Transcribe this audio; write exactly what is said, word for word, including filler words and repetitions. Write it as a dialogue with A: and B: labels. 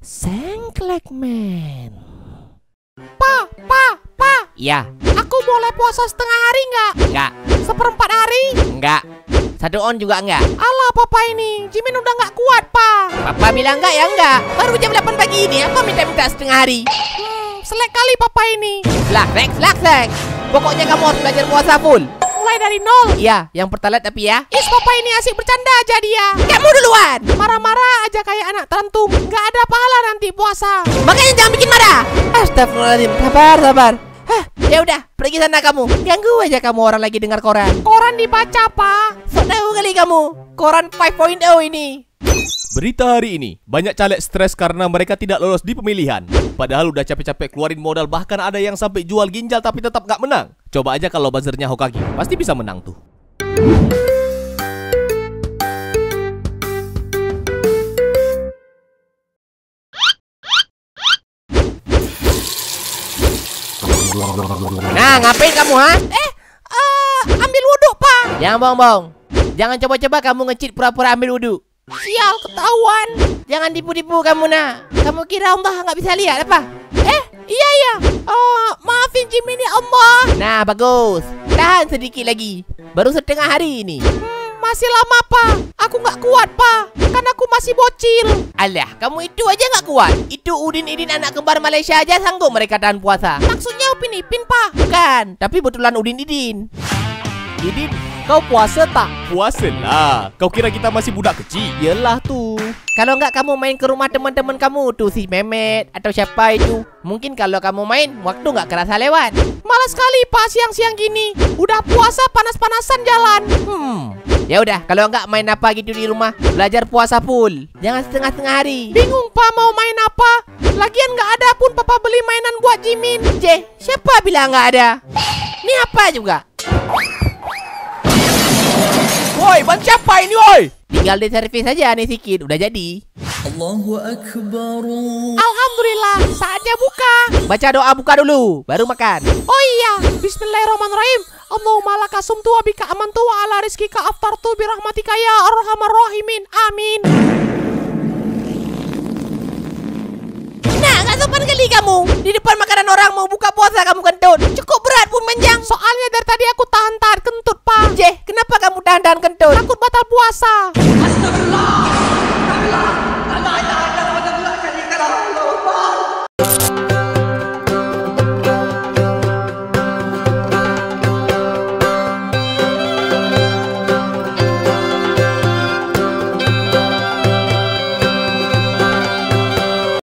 A: Sengklekmen.
B: Pa, pa, pa.
A: Ya.
B: Aku boleh puasa setengah hari nggak?
A: Nggak.
B: Seperempat hari?
A: Nggak. Satu on juga nggak.
B: Alah papa ini, Jimin udah nggak kuat pa.
A: Papa bilang nggak ya nggak. Baru jam delapan pagi ini, apa minta-minta setengah hari?
B: Hmm, selek kali papa ini.
A: Selak, selak, selak, selak. Pokoknya kamu harus belajar puasa full.
B: Mulai dari nol.
A: Iya, yang pertalat tapi ya.
B: Is papa ini asik bercanda aja dia.
A: Kamu duluan.
B: Marah-marah aja kayak anak terentum. Nggak ada pahala nanti puasa.
A: Makanya jangan bikin marah. Astagfirullahaladzim. Sabar, sabar. Hah, ya udah, pergi sana kamu. Ganggu aja kamu orang lagi dengar koran.
B: Koran dibaca pak.
A: So tahu kali kamu. Koran lima titik nol ini.
C: Berita hari ini, banyak caleg stres karena mereka tidak lolos di pemilihan. Padahal udah capek-capek keluarin modal, bahkan ada yang sampai jual ginjal tapi tetap gak menang. Coba aja kalau buzzernya Hokage, pasti bisa menang tuh.
A: Nah, ngapain kamu ha?
B: Eh, uh, ambil wudhu pak.
A: Jangan bohong-bohong. Jangan coba-coba kamu nge-cheat pura-pura ambil wudhu.
B: Sial, ketahuan.
A: Jangan tipu-tipu kamu nak. Kamu kira Allah nggak bisa lihat apa?
B: Eh, iya ya. Uh, maafin Jimin ya Allah.
A: Nah, bagus. Tahan sedikit lagi. Baru setengah hari ini.
B: Hmm, masih lama pak. Aku nggak kuat pak. Kan aku masih bocil.
A: Alah, kamu itu aja nggak kuat. Itu Udin-Idin anak kembar Malaysia aja sanggup mereka tahan puasa.
B: Maksudnya Upin Ipin pak?
A: Bukan, tapi betulan Udin-Idin.
C: Idin, kau puasa tak? Puasa lah. Kau kira kita masih budak kecil?
A: Yelah tuh. Kalau nggak kamu main ke rumah teman-teman kamu tuh si Mehmet atau siapa itu. Mungkin kalau kamu main waktu nggak kerasa lewat.
B: Malas sekali pak siang-siang gini. Udah puasa panas-panasan jalan.
A: Hmm. Ya udah, kalau nggak main apa gitu di rumah, belajar puasa full. Jangan setengah-setengah hari.
B: Bingung pak mau main apa? Lagian nggak ada pun papa beli mainan buat Jimin.
A: Ceh, siapa bilang nggak ada? Ini apa juga?
C: Woi, ban siapa ini woi?
A: Tinggal di servis aja nih sedikit, udah jadi.
D: Allahu Akbar.
B: Alhamdulillah, saatnya buka.
A: Baca doa buka dulu, baru makan.
B: Oh iya, bismillahirrahmanirrahim. Allahumma laka sumtu wa bika amantu wa ala rizkika aftartu birahmatika ya arhamar rahimin. Amin.
A: Nah, nggak sopan kali kamu. Di depan makanan orang mau buka puasa kamu kentut. Cukup berat pun menjang.
B: Soalnya dari tadi aku tahan-tahan kentut, Pak.
A: Jeh, kenapa kamu tahan-tahan kentut?
B: Takut batal puasa.
D: Astagfirullah.